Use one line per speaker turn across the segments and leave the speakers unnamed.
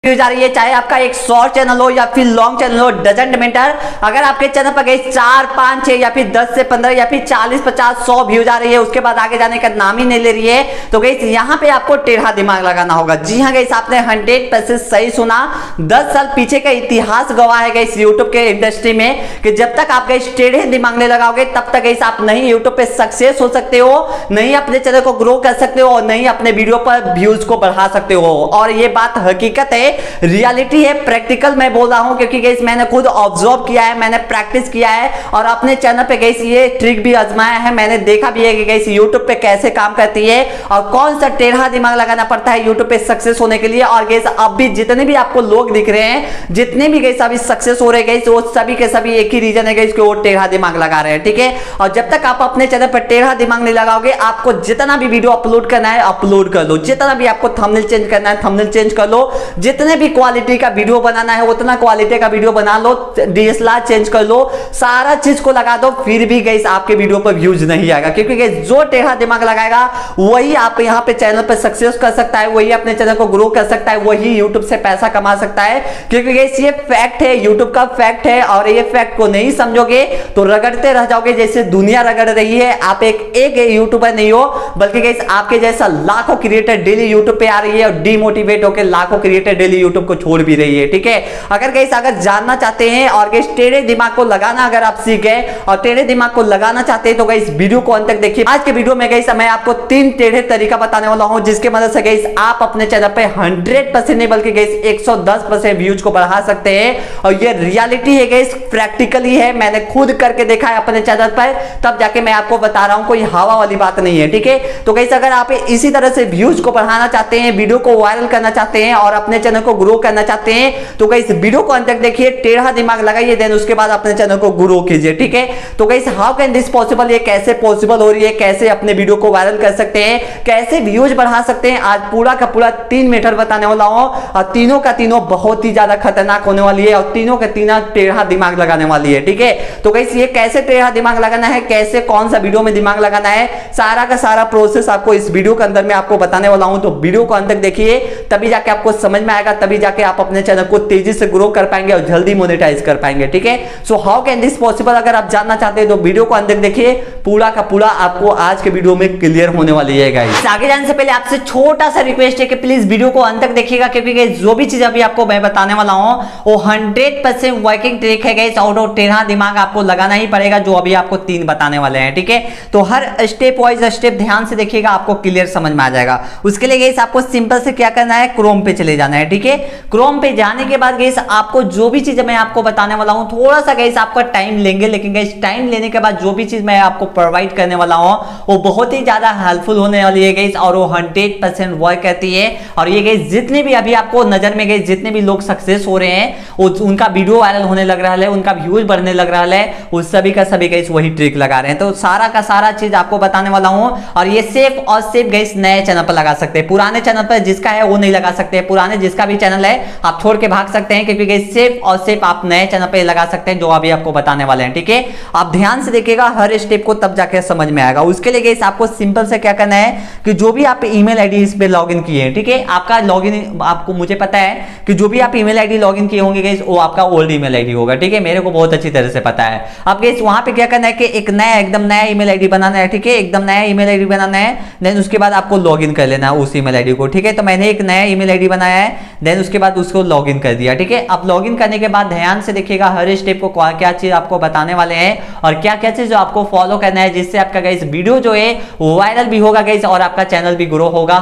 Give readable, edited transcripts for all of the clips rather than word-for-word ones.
जा रही है, चाहे आपका एक शॉर्ट चैनल हो या फिर लॉन्ग चैनल हो, डजंट मैटर। अगर आपके चैनल पर गई 4, 5, 6 या फिर 10 से 15 या फिर 40, 50, 100 व्यूज आ रही है, उसके बाद आगे जाने का नाम ही नहीं ले रही है, तो गई यहाँ पे आपको टेढ़ा दिमाग लगाना होगा। जी हाँ गई, आपने 100% सही सुना। 10 साल पीछे का इतिहास गवाह है गई यूट्यूब के इंडस्ट्री में कि जब तक आप गई टेढ़े दिमाग नहीं लगाओगे तब तक गई आप नहीं यूट्यूब पे सक्सेस हो सकते हो, नहीं अपने चैनल को ग्रो कर सकते हो और नहीं अपने वीडियो पर व्यूज को बढ़ा सकते हो। और ये बात हकीकत है, रियलिटी है, प्रैक्टिकल मैं बोल रहा हूं क्योंकि गाइस मैंने खुद ऑब्जर्व किया है, मैंने प्रैक्टिस किया है और अपने चैनल पे गाइस ये ट्रिक भी आजमाया है। मैंने देखा भी है कि गाइस YouTube पे कैसे काम करती है और कौन सा टेढ़ा दिमाग लगाना पड़ता है YouTube पे सक्सेस होने के लिए। और गाइस अब भी जितने भी आपको लोग दिख रहे हैं, जितने भी गाइस अभी सक्सेस हो रहे हैं गाइस, वो सभी के सभी एक ही रीजन है गाइस कि वो टेढ़ा दिमाग लगा रहे हैं, ठीक है। और जब तक आप अपने चैनल पर टेढ़ा दिमाग नहीं लगाओगे, आपको जितना भी वीडियो अपलोड करना है अपलोड कर लो, जितना भी आपको थंबनेल चेंज करना है थंबनेल चेंज कर लो, जितने भी क्वालिटी का वीडियो बनाना है उतना क्वालिटी का वीडियो बना लो, DSLR चेंज कर लो, सारा चीज को लगा दो, फिर भी गाइस आपके वीडियो पर व्यूज नहीं आएगा। क्योंकि गाइस जो टेढ़ा दिमाग लगाएगा वही आप यहां पे चैनल पर सक्सेस कर सकता है, वही अपने चैनल को ग्रो कर सकता है, वही YouTube से पैसा कमा सकता है। क्योंकि गाइस ये फैक्ट है, YouTube का फैक्ट है और ये फैक्ट को नहीं समझोगे तो रगड़ते रह जाओगे जैसे दुनिया रगड़ रही है। आप एक यूट्यूबर नहीं हो, बल्कि गाइस आपके जैसा लाखों क्रिएटर डेली YouTube पे आ रही है और डिमोटिवेट होकर लाखों क्रिएटर डेली YouTube को छोड़ भी रही है, ठीक है। अगर गाइस अगर जानना चाहते हैं और गाइस टेढ़े दिमाग को लगाना अगर आप सीख गए और टेढ़े दिमाग को लगाना चाहते हैं तो गाइस वीडियो को अंत तक देखिए। आज के वीडियो में गाइस मैं आपको 3 टेढ़े तरीका बताने वाला हूं जिसके मदद से गाइस आप अपने चैनल पे 100% नहीं बल्कि गाइस 110% व्यूज को बढ़ा सकते हैं। और ये रियलिटी है गाइस, प्रैक्टिकली है, मैंने खुद करके देखा है अपने चैनल पर, तब जाके मैं आपको बता रहा हूं, कोई हवा वाली बात नहीं है, ठीक है। तो गाइस अगर आप इसी तरह से व्यूज को बढ़ाना चाहते हैं, वीडियो को वायरल करना चाहते हैं और अपने चैनल को ग्रो करना चाहते हैं तो गाइस वीडियो को अंत तक देखिए, टेढ़ा दिमाग लगाइए, देन उसके बाद अपने चैनल को ग्रो कीजिए, ठीक है। तो guys how can this possible, ये कैसे पॉसिबल हो रही है, कैसे अपने वीडियो को वायरल कर सकते हैं, कैसे व्यूज बढ़ा सकते हैं, आज पूरा का पूरा 3 मेथड बताने वाला हूं और तीनों का तीनों बहुत ही ज्यादा खतरनाक होने वाली है और तीनों का तीनों टेढ़ा दिमाग लगाने वाली है, ठीक है। तो गाइस ये कैसे टेढ़ा दिमाग लगाना है, कैसे कौन सा वीडियो में दिमाग लगाना है, सारा का सारा प्रोसेस आपको इस वीडियो के अंदर में आपको बताने वाला हूं। तो वीडियो को अंत तक देखिए, तभी जाके आपको समझ में आएगा, तभी जाके आप अपने चैनल को तेजी से ग्रो कर पाएंगे और जल्दी मोनेटाइज कर पाएंगे, ठीक है। So how can this possible, अगर आप जानना चाहते हैं तो वीडियो को अंत तक देखिए, पूरा का पूरा आपको आज के वीडियो में क्लियर होने वाली है गाइस। आगे जाने से पहले आपसे छोटा सा रिक्वेस्ट है कि प्लीज वीडियो को अंत तक देखिएगा क्योंकि गाइस जो भी चीज अभी आपको मैं बताने वाला हूं वो 100% वर्किंग ट्रिक है गाइस और टेढ़ा दिमाग आपको लगाना ही पड़ेगा, जो अभी आपको 3 बताने वाले हैं, ठीक है। तो हर स्टेप वाइज स्टेप ध्यान से देखिएगा, आपको क्लियर समझ में आ जाएगा। उसके लिए गाइस आपको सिंपल से क्या करना है, क्रोम पे चले जाना है, ठीक है। क्रोम पे जाने के बाद गाइस आपको जो भी चीज मैं आपको बताने वाला हूं थोड़ा सा गाइस आपका टाइम लेंगे, लेकिन गाइस टाइम लेने के बाद जो भी चीज मैं आपको प्रोवाइड करने वाला हूं वो बहुत ही ज्यादा हेल्पफुल होने वाली है गाइस और वो 100% वर्क करती है। और ये गाइस जितने भी अभी आपको नजर में गाइस जितने भी लोग सक्सेस हो रहे हैं, वो उनका वीडियो वायरल होने लग रहा है, उनका व्यूज बढ़ने लग रहा है, वो सभी का सभी गाइस वही ट्रिक लगा रहे हैं। तो सारा का सारा चीज आपको बताने वाला हूं और ये सेफ और सेफ गाइस नए चैनल पर लगा सकते हैं, पुराने चैनल पर जिसका है वो नहीं लगा सकते, पुराने जिसका भी चैनल है आप छोड़ के भाग सकते हैं क्योंकि गाइस सेफ और सेफ आप नए चैनल पे लगा सकते हैं जो अभी आपको बताने वाले हैं, ठीक है। आप ध्यान से देखिएगा हर स्टेप को, तब जाके समझ में आएगा। उसके लिए गाइस आपको सिंपल से क्या करना है कि जो भी आप ईमेल आईडी इस पे लॉगिन किए हैं, ठीक है, आपका लॉगिन आपको मुझे पता है कि जो भी आप ईमेल आईडी लॉगिन किए होंगे गाइस वो आपका ओल्ड ईमेल आईडी होगा, ठीक है, मेरे को बहुत अच्छी तरह से पता है। अब गाइस वहां पे क्या करना है कि एक नया एकदम नया ईमेल आईडी बनाना है, ठीक है, एकदम नया ईमेल आईडी बनाना है, देन उसके बाद आपको लॉगिन कर लेना है उस ईमेल आईडी को, ठीक है। तो मैंने एक नया ईमेल आईडी बनाया है, देन उसके बाद उसको लॉगिन कर दिया, ठीक है। अब लॉगिन करने के बाद ध्यान से देखिएगा हर स्टेप को क्या चीज आपको बताने वाले हैं और क्या क्या चीज आपको फॉलो करना है जिससे आपका गाइस वीडियो जो है वायरल भी होगा गाइस और आपका चैनल भी ग्रो होगा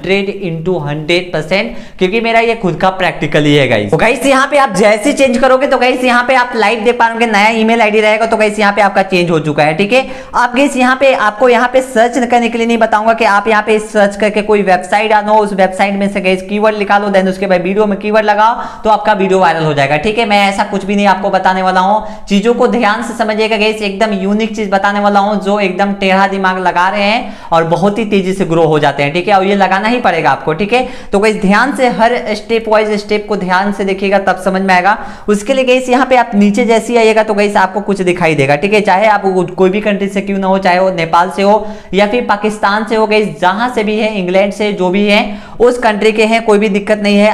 100% क्योंकि मेरा ये खुद का प्रैक्टिकली है गाइस। तो गाइस यहाँ पे आप जैसे चेंज करोगे तो गाइस यहाँ पे आप लाइव देख पाओगे नया ईमेल आईडी रहेगा, तो गाइस यहाँ पे आपका चेंज हो चुका है, ठीक है। आप गाइस यहाँ पे आपको यहाँ पे सर्च करने के लिए नहीं बताऊंगा कि आप यहाँ पे सर्च करके कोई वेबसाइट आनो, उस वेबसाइट में से गाइस कीवर्ड निकालो, देन उसके बाद वीडियो में कीवर्ड लगाओ तो आपका वीडियो वायरल हो जाएगा, ठीक है। मैं ऐसा कुछ भी नहीं आपको बताने वाला हूँ, चीजों को ध्यान से समझिएगा गाइस, एकदम यूनिक चीज बताने वाला हूँ जो एकदम टेढ़ा दिमाग लगा रहे हैं और बहुत ही तेजी से ग्रो हो जाते हैं, ठीक है। और ये लगाना ही पड़ेगा आपको, ठीक है। तो गाइस ध्यान से हर स्टेप वाइज स्टेप को ध्यान से देखिएगा तब समझ में आएगा। उसके लिए गाइस यहाँ पे आप नीचे जैसे आइएगा तो गाइस आपको कुछ दिखाई देगा, ठीक है, चाहे आप कोई भी कंट्री से क्यों ना हो, चाहे वो नेपाल से हो या फिर पाकिस्तान से हो, गाइस जहां से भी है, इंग्लैंड से जो भी है उस कंट्री के हैं, कोई भी दिक्कत नहीं है।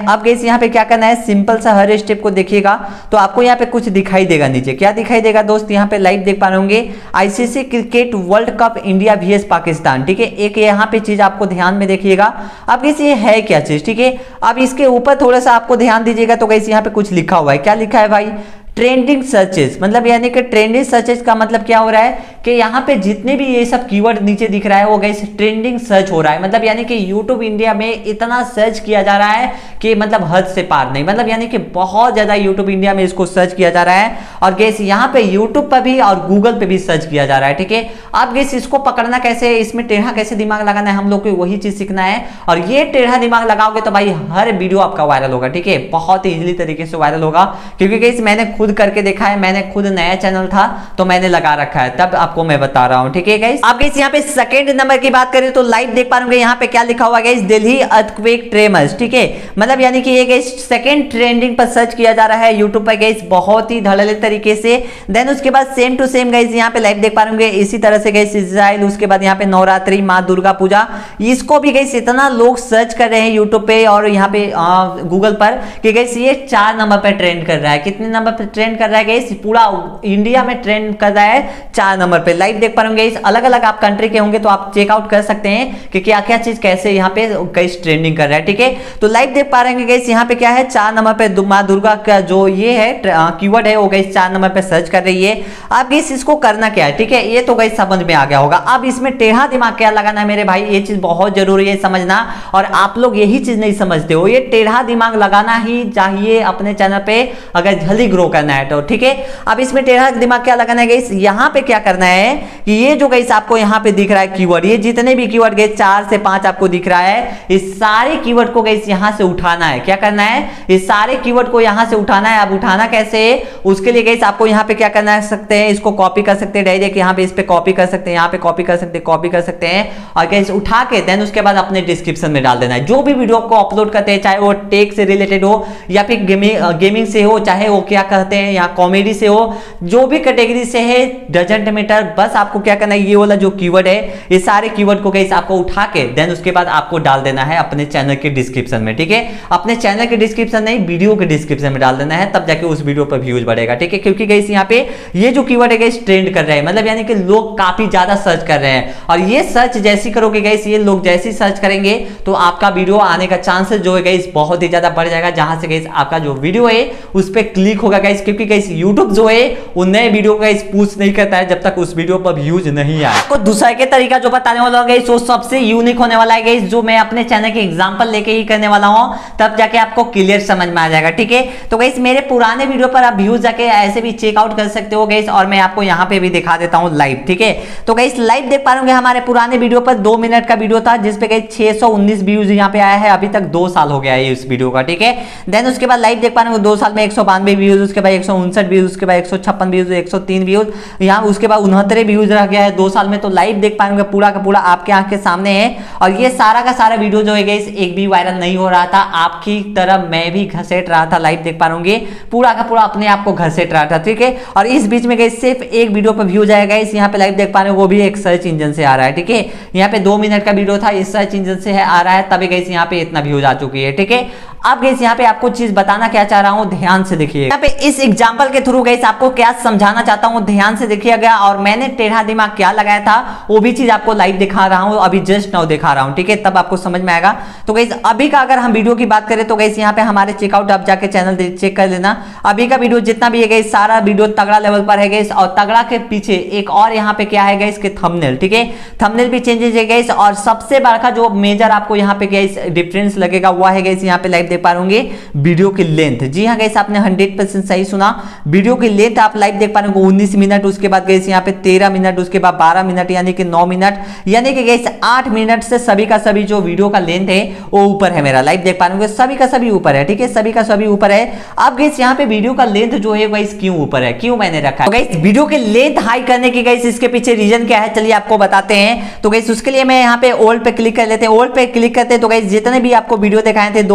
अब गाइस यहाँ पे क्या करना है, सिंपल सा हर स्टेप को देखिएगा तो आपको यहाँ पे कुछ दिखाई देगा। नीचे क्या दिखाई देगा दोस्त, यहाँ पे लाइव देख पा रहे होंगे ICC cricket world cup India vs Pakistan, ठीक है। एक यहाँ पे चीज आपको ध्यान में देखिएगा। अब गाइस ये है क्या चीज, ठीक है। अब इसके ऊपर थोड़ा सा आपको ध्यान दीजिएगा तो गाइस यहाँ पे कुछ लिखा हुआ है। क्या लिखा है भाई, ट्रेंडिंग सर्चेस, मतलब यानी कि ट्रेंडिंग सर्चेस का मतलब क्या हो रहा है कि यहाँ पे जितने भी ये सब कीवर्ड नीचे दिख रहा है वो गाइस ट्रेंडिंग सर्च हो रहा है। मतलब यानी कि YouTube इंडिया में इतना सर्च किया जा रहा है कि मतलब हद से पार नहीं, मतलब यानी कि बहुत ज्यादा YouTube इंडिया में इसको सर्च किया जा रहा है। और गाइस यहाँ पे YouTube पर भी और गूगल पे भी सर्च किया जा रहा है, ठीक है। अब गाइस इसको पकड़ना कैसे है, इसमें टेढ़ा कैसे दिमाग लगाना है, हम लोग को वही चीज सीखना है। और ये टेढ़ा दिमाग लगाओगे तो भाई हर वीडियो आपका वायरल होगा, ठीक है। बहुत ही इजीली तरीके से वायरल होगा, क्योंकि गाइस मैंने खुद करके देखा है। मैंने खुद नया चैनल था तो मैंने लगा रखा है, तब आपको मैं बता रहा हूं, ठीक है गाइस। आप गाइस यहाँ पे सेकंड नंबर की बात करें तो लाइव देख पा रहे होंगे यहाँ पे क्या लिखा हुआ है गाइस, दिल्ली अर्थक्वेक ट्रेमर्स, ठीक है। मतलब यानी कि ये गाइस सेकंड ट्रेंडिंग पर सर्च किया जा रहा है यूट्यूब पर गाइस, बहुत ही धड़ल्ले तरीके से। देन उसके बाद सेम टू सेम गाइस यहाँ पे लाइव देख पा रहे होंगे इसी तरह से गाइस इजराइल, उसके बाद यहाँ पे नवरात्रि, माँ दुर्गा पूजा, इसको भी गाइस इतना लोग सर्च कर रहे हैं यूट्यूब पे और यहाँ पे गूगल पर कि गाइस ये 4 नंबर पर ट्रेंड कर रहा है। कितने नंबर पर ट्रेंड कर रहा है गाइस, पूरा इंडिया में ट्रेंड कर रहा है 4 नंबर पे। लाइव देख पा रहे होंगे, अलग अलग आप कंट्री के होंगे तो आप चेकआउट कर सकते हैं कि क्या क्या चीज कैसे यहाँ पे गाइस ट्रेंडिंग कर रहा है, ठीक है। तो लाइव देख पा रहे हैं गाइस यहाँ पे क्या है, 4 नंबर पे माँ दुर्गा का जो ये है कीवर्ड है वो गाइस 4 नंबर पे सर्च कर रही है। अब गाइस इसको करना क्या है, ठीक है, ये तो गाइस समझ में आ गया होगा। अब इसमें टेढ़ा दिमाग क्या लगाना है मेरे भाई, ये चीज बहुत जरूरी है समझना, और आप लोग यही चीज नहीं समझते हो। ये टेढ़ा दिमाग लगाना ही चाहिए अपने चैनल पे अगर जल्दी ग्रो करना है तो, ठीक है। अब इसमें टेढ़ा दिमाग क्या लगाना है गाइस, यहाँ पे क्या करना है कि ये जो गाइस आपको यहाँ पे दिख रहा है कीवर्ड, ये जितने भी कीवर्ड गाइस 4 से 5 आपको दिख रहा है, इस सारे कीवर्ड को गाइस यहाँ से उठाना है। क्या करना है, इस सारे कीवर्ड को यहाँ से उठाना है। अब उठाना कैसे है, उसके लिए गाइस आपको यहाँ पे क्या करना सकते हैं, इसको कॉपी कर सकते हैं डायरेक्ट, यहाँ पे इस पे कॉपी कर सकते हैं, यहाँ पे कॉपी कर सकते हैं, कॉपी कर सकते हैं और गाइस उठा के देन उसके बाद अपने डिस्क्रिप्शन में डाल देना है। जो भी वीडियो को अपलोड करते हैं, चाहे वो टेक से रिलेटेड हो या फिर गेमिंग से हो, चाहे वो क्या कहते हैं या कॉमेडी से हो, जो भी कैटेगरी से है डजंट मैटर, बस आपको क्या करना है, ये वाला जो कीवर्ड है ये सारे कीवर्ड को गाइस आपको उठा के देन उसके बाद आपको डाल देना है अपने चैनल के डिस्क्रिप्शन में, ठीक है। अपने चैनल के डिस्क्रिप्शन नहीं, वीडियो के डिस्क्रिप्शन में डाल देना है, तब जाके उस वीडियो पर व्यूज बढ़ेगा, ठीक है। क्योंकि गाइस यहाँ पे ये जो कीवर्ड है गाइस ट्रेंड कर रहे हैं, मतलब यानी कि लोग काफी ज्यादा सर्च कर रहे हैं, और ये सर्च जैसी करोगे गाइस, ये लोग जैसी सर्च करेंगे तो आपका वीडियो आने का चांसेस जो है गाइस बहुत ही ज्यादा बढ़ जाएगा, जहां से गाइस आपका जो वीडियो है उस पर क्लिक होगा गाइस। क्योंकि गाइस यूट्यूब जो है वो नए वीडियो का पूछ नहीं करता है जब तक उस वीडियो पर व्यूज नहीं आए। आपको दूसरा के तरीका जो बताने वाला हूं गाइस वो सबसे यूनिक होने वाला है गाइस, जो मैं अपने चैनल के एग्जांपल लेके ही करने वाला हूं, तब जाके आपको क्लियर समझ में आ जाएगा, ठीक है। तो गाइस मेरे पुराने वीडियो पर आप व्यूज जाके ऐसे भी चेकआउट कर सकते हो गाइस, और मैं आपको यहां पे भी दिखा देता हूं लाइव, ठीक है। तो गाइस लाइव देख पा रहे होंगे हमारे पुराने वीडियो पर 2 मिनट का वीडियो था जिसपे गाइस 619 व्यूज यहां पे आया है, अभी तक 2 साल हो गया है इस वीडियो का, ठीक है। देन उसके बाद लाइव देख पा रहे होंगे 2 साल में 192 व्यूज, उसके बाद 159 व्यूज, उसके बाद 156 व्यूज, 103 व्यूज, यहाँ उसके बाद 69 व्यूज रह गया है 2 साल में। तो लाइव देख पाएंगे पूरा का पूरा आपके आंख के सामने है, और ये सारा का सारा वीडियो जो है गाइस एक भी वायरल नहीं हो रहा था, आपकी तरह मैं भी घसेट रहा था। लाइव देख पा रहे पूरा का पूरा अपने आप को घसेट रहा था, ठीक है। और इस बीच में गाइस सिर्फ एक वीडियो पर व्यू जाएगा, इस यहाँ पे लाइव देख पा रहे हो वो भी एक सर्च इंजन से आ रहा है, ठीक है। यहाँ पे 2 मिनट का वीडियो था, इस सर्च इंजन से आ रहा है, तभी गाइस यहाँ पे इतना व्यूज आ चुकी है, ठीक है। अब गाइस यहाँ पे आपको चीज बताना क्या चाह रहा हूँ, ध्यान से देखिए। यहाँ पे इस एग्जांपल के थ्रू गाइस आपको क्या समझाना चाहता हूँ, ध्यान से देखिएगा। और मैंने टेढ़ा दिमाग क्या लगाया था वो भी चीज आपको लाइव दिखा रहा हूँ, अभी जस्ट नाउ दिखा रहा हूँ, ठीक है, तब आपको समझ में आएगा। तो गाइस अभी का अगर हम वीडियो की बात करें तो गाइस यहाँ पे हमारे चेकआउट आप जाके चैनल चेक कर लेना, अभी का वीडियो जितना भी है गाइस सारा वीडियो तगड़ा लेवल पर है गाइस। और तगड़ा के पीछे एक और यहाँ पे क्या है गाइस के थंबनेल, ठीक है, थंबनेल भी चेंजेस है गाइस। और सबसे बड़ा जो मेजर आपको यहाँ पे गाइस डिफरेंस लगेगा वो है गाइस यहाँ पे लाइव देख पा रहे वीडियो की लेंथ। जी हाँ गाइस आपने 100% सही सुना, वीडियो की लेंथ आप लाइव देख पा रहे हो 19 मिनट, उसके बाद गाइस यहाँ पे 13 मिनट, उसके बाद 12 मिनट, यानी कि 9 मिनट, यानी कि गाइस 8 मिनट से सभी का सभी जो वीडियो का लेंथ है वो ऊपर है। मेरा लाइव देख पा रहे हो सभी का सभी ऊपर है, ठीक है, सभी का सभी ऊपर है। अब गाइस यहाँ पे वीडियो का लेंथ जो है गाइस क्यों ऊपर है, क्यों मैंने रखा है गाइस वीडियो की लेंथ हाई करने की गाइस इसके पीछे रीजन क्या है, चलिए आपको बताते हैं। तो गाइस उसके लिए मैं यहाँ पे ओल्ड पे क्लिक कर लेते हैं, ओल्ड पे क्लिक करते हैं तो गाइस जितने भी आपको वीडियो दिखाए थे 2 मिनट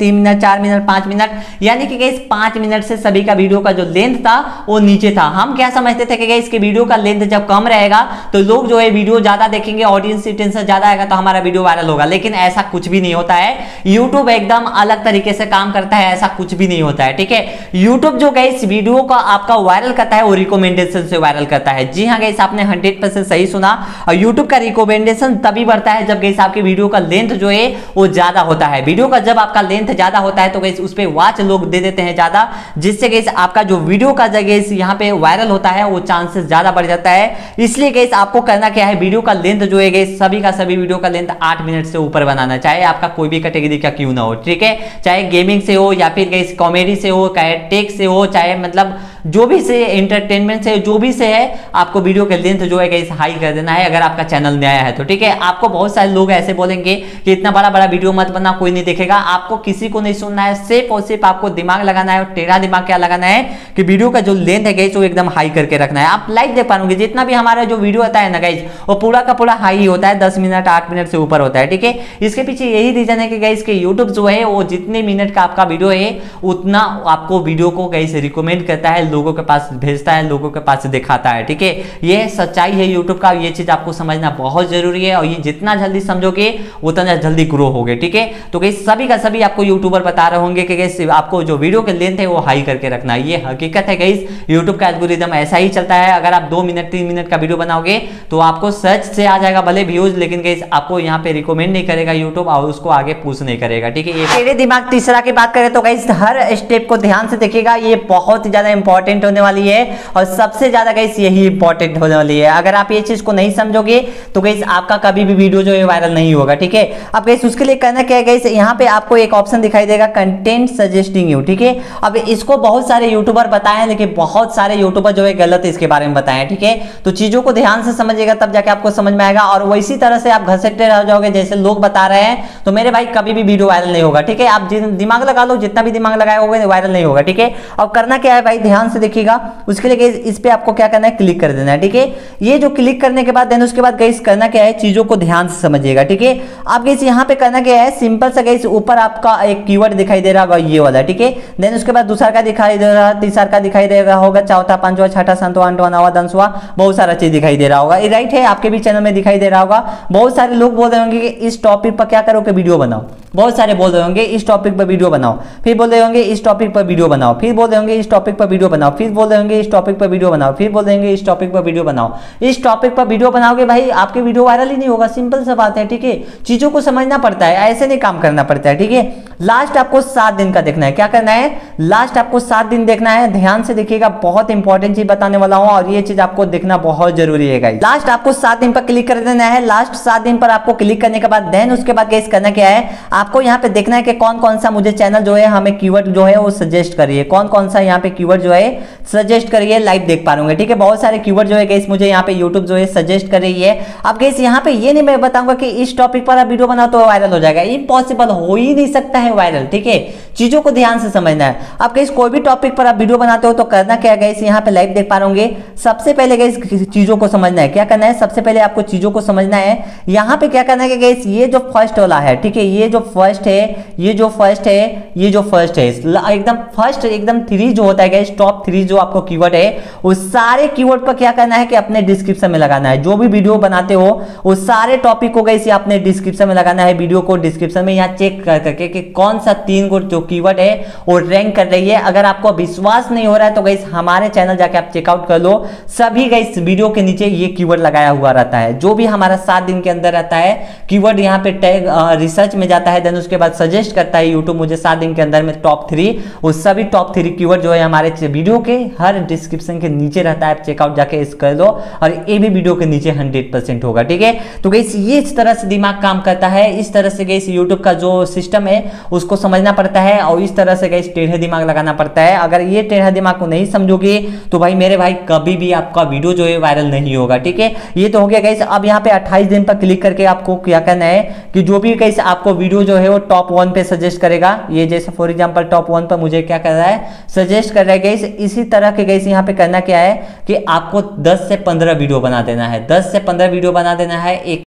3 मिनट 4 मिनट 5 मिनट, यानी कि गाइस 5 मिनट से सभी का वीडियो का जो लेंथ था वो नीचे था। हम क्या समझते थे कि गाइस इसके वीडियो का लेंथ जब कम रहेगा तो लोग जो है वीडियो ज्यादा देखेंगे, ऑडियंस रिटेंशन ज्यादा आएगा तो हमारा वीडियो वायरल होगा, लेकिन ऐसा कुछ भी नहीं होता है। यूट्यूब एकदम अलग तरीके से काम करता है, ऐसा कुछ भी नहीं होता है, ठीक है। यूट्यूब जो गाइस वीडियो का आपका वायरल करता है वो रिकमेंडेशन से वायरल करता है। जी हाँ गाइस, आपने 100% सही सुना। और यूट्यूब का रिकमेंडेशन तभी बढ़ता है जब गाइस आपकी वीडियो का लेंथ जो है वो ज्यादा होता है। वीडियो का जब आपका लेंथ ज्यादा होता है तो गाइस उस पे वॉच लोग दे देते हैं ज्यादा, जिससे गाइस आपका जो वीडियो का जगह यहाँ पे वायरल होता है वो चांसेस ज्यादा बढ़ जाता है। इसलिए गाइस आपको करना क्या है, वीडियो का लेंथ जो है गाइस सभी का सभी वीडियो का लेंथ 8 मिनट से ऊपर बनाना, चाहे आपका कोई भी कैटेगरी का क्यों ना हो, ठीक है। चाहे गेमिंग से हो या फिर गाइस कॉमेडी से हो, चाहे टेक से हो, चाहे मतलब जो भी से एंटरटेनमेंट से जो भी से है, आपको वीडियो का लेंथ जो है गाइस हाई कर देना है अगर आपका चैनल नया है तो, ठीक है। आपको बहुत सारे लोग ऐसे बोलेंगे कि इतना बड़ा बड़ा वीडियो मत बना, कोई नहीं देखेगा। आपको किसी को नहीं सुनना है, सिर्फ और सिर्फ आपको दिमाग लगाना है। और टेढ़ा दिमाग क्या लगाना है कि वीडियो का जो लेंथ है गाइस वो एकदम हाई करके रखना है। आप लाइव देख पाओगे जितना भी हमारा जो वीडियो होता है ना गाइस वो पूरा का पूरा हाई होता है, 10 मिनट 8 मिनट से ऊपर होता है, ठीक है। इसके पीछे यही रीजन है कि गाइस के यूट्यूब जो है वो जितने मिनट का आपका वीडियो है उतना आपको वीडियो को गाइस रिकमेंड करता है, लोगों के पास भेजता है, लोगों के पास दिखाता है, ठीक है। ये सच्चाई है यूट्यूब का, ये चीज आपको समझना बहुत जरूरी है। और ये जितना जल्दी समझोगे उतना जल्दी ग्रो होगे, ठीक है। तो गाइस सभी का सभी आपको यूट्यूबर बता रहे होंगे कि गाइस आपको जो वीडियो के लेंथ है वो हाई करके रखना है। ये हकीकत है गाइस, यूट्यूब का एल्गोरिदम ऐसा ही चलता है। अगर आप 2 मिनट 3 मिनट का वीडियो बनाओगे तो आपको सर्च से आ जाएगा भले व्यूज, लेकिन गाइस आपको यहाँ पे रिकमेंड नहीं करेगा यूट्यूब और उसको आगे पुश नहीं करेगा, ठीक है। ये तेरे दिमाग तीसरा की बात करें तो गाइस हर स्टेप को ध्यान से देखिएगा, ये बहुत ही ज्यादा इंपॉर्टेंट होने वाली है और सबसे ज्यादा गाइस यही इंपॉर्टेंट होने वाली है। अगर आप ये चीज को नहीं समझोगे तो गाइस आपका कभी भी वीडियो जो है वायरल नहीं होगा, ठीक है। अब गाइस उसके लिए करना क्या है गाइस, यहाँ पे आपको एक ऑप्शन दिखाई देगा कंटेंट सजेस्टिंग यू, ठीक है। अब इसको बहुत सारे यूट्यूबर बताए, लेकिन बहुत सारे यूट्यूबर जो है गलत इसके बारे में बताए, ठीक है। तो चीजों को ध्यान से समझिएगा तब जाके आपको समझ में आएगा। और वैसी तरह से आप घसीटते रह जाओगे जैसे लोग बता रहे हैं तो मेरे भाई कभी भी वीडियो वायरल नहीं होगा, ठीक है। आप दिमाग लगा लो, जितना भी दिमाग लगाए होगे वायरल नहीं होगा, ठीक है। अब करना क्या है भाई, ध्यान से देखिएगा। उसके लिए इस पे आपको क्या करना है, क्लिक कर देना है, ठीक है। ये जो क्लिक करने के बाद देन उसके बाद गाइस करना क्या है, चीजों को ध्यान से समझिएगा, ठीक है। आप गाइस यहाँ पे करना क्या है, सिंपल सा गाइस ऊपर आपका एक कीवर्ड दिखाई दे रहा होगा ये वाला, ठीक है। देन उसके बाद दूसरा का दिखाई दे रहा, तीसरा का दिखाई दे रहा होगा, चौथा पांचवा छठा सातवां आठवां नौवां दसवां, बहुत सारा चीज दिखाई दे रहा होगा। ये राइट है, आपके भी चैनल में दिखाई दे रहा होगा। बहुत सारे लोग बोल रहे होंगे कि इस टॉपिक पर क्या करो कि वीडियो बनाओ, बहुत सारे बोल रहे होंगे इस टॉपिक पर वीडियो बनाओ, फिर बोल रहे होंगे इस टॉपिक पर वीडियो बनाओ, फिर बोल रहे होंगे इस टॉपिक पर वीडियो बनाओ, फिर बोल रहे होंगे इस टॉपिक पर वीडियो बनाओ, फिर बोल देंगे इस टॉपिक पर वीडियो बनाओ। इस टॉपिक पर वीडियो बनाओगे भाई आपके वीडियो वायरल ही नहीं होगा, सिंपल सा बात है, ठीक है। चीजों को समझना पड़ता है, ऐसे नहीं काम करना पड़ता है, ठीक है। लास्ट आपको 7 दिन का देखना है, क्या करना है, लास्ट आपको 7 दिन देखना है। ध्यान से देखिएगा, बहुत इंपॉर्टेंट चीज बताने वाला हूं और ये चीज आपको देखना बहुत जरूरी है गाइस। लास्ट आपको 7 दिन पर क्लिक कर देना है। लास्ट 7 दिन पर आपको क्लिक करने के बाद देन उसके बाद गाइस करना क्या है, आपको यहाँ पे देखना है कि कौन कौन सा मुझे चैनल जो है हमें कीवर्ड जो है वो सजेस्ट करिए, कौन कौन सा यहाँ पे कीवर्ड जो है सजेस्ट करिए, लाइव देख पा रहे, ठीक है। बहुत सारे कीवर्ड जो है गाइस मुझे यहाँ पे यूट्यूब जो है सजेस्ट कर रही है। अब गाइस यहाँ पे ये नहीं मैं बताऊंगा कि इस टॉपिक पर आप वीडियो बनाओ तो वायरल हो जाएगा, इम्पॉसिबल, हो ही नहीं सकता है वायरल, ठीक है। चीजों को ध्यान से समझना है। अब गाइस कोई भी टॉपिक पर आप वीडियो बनाते हो तो करना क्या है गाइस, यहाँ पे लाइव देख पा रहे, सबसे पहले गाइस चीजों को समझना है। क्या करना है, सबसे पहले आपको चीजों को समझना है। यहाँ पे क्या करना है कि गाइस ये जो फर्स्ट वाला है, ठीक है, ये जो फर्स्ट है, ये जो फर्स्ट है, ये जो फर्स्ट है, एकदम फर्स्ट एकदम 3 जो होता है गाइस, टॉप 3 जो आपको कीवर्ड है, उस सारे कीवर्ड पर क्या करना है कि अपने डिस्क्रिप्शन में लगाना है। जो भी वीडियो बनाते हो उस सारे टॉपिक को गाइस अपने डिस्क्रिप्शन में लगाना है। वीडियो को डिस्क्रिप्शन में यहाँ चेक कर करके कि कौन सा 3 को जो कीवर्ड है वो रैंक कर रही है। अगर आपको विश्वास नहीं हो रहा है तो गाइस हमारे चैनल जाके आप चेकआउट कर लो, सभी गाइस वीडियो के नीचे ये कीवर्ड लगाया हुआ रहता है। जो भी हमारा 7 दिन के अंदर रहता है कीवर्ड यहाँ पे टैग रिसर्च में जाता है, देन उसके बाद सजेस्ट करता है यूट्यूब मुझे 7 दिन के अंदर में टॉप 3, वो सभी टॉप 3 कीवर्ड जो है हमारे वीडियो के हर डिस्क्रिप्शन के नीचे रहता है। आप चेकआउट जाके इस कर लो और ये भी वीडियो के नीचे 100% होगा, ठीक है। तो गाइस ये इस तरह से दिमाग काम करता है, इस तरह से गाइस यूट्यूब का जो सिस्टम है उसको समझना पड़ता है और इस तरह से गाइस टेढ़े दिमाग लगाना पड़ता है। अगर ये टेढ़ा दिमाग को नहीं समझोगे तो भाई मेरे भाई कभी भी आपका वीडियो जो है वायरल नहीं होगा, ठीक है। ये तो हो गया गाइस। अब यहाँ पे 28 दिन पर क्लिक करके आपको क्या करना है कि जो भी गाइस आपको वीडियो जो है वो टॉप 1 पे सजेस्ट करेगा, ये जैसे फॉर एग्जांपल टॉप 1 पर मुझे क्या कर रहा है, सजेस्ट कर रहा है गाइस। इसी तरह के गाइस यहाँ पे करना क्या है कि आपको 10 से 15 वीडियो बना देना है, 10 से 15 वीडियो बना देना है। एक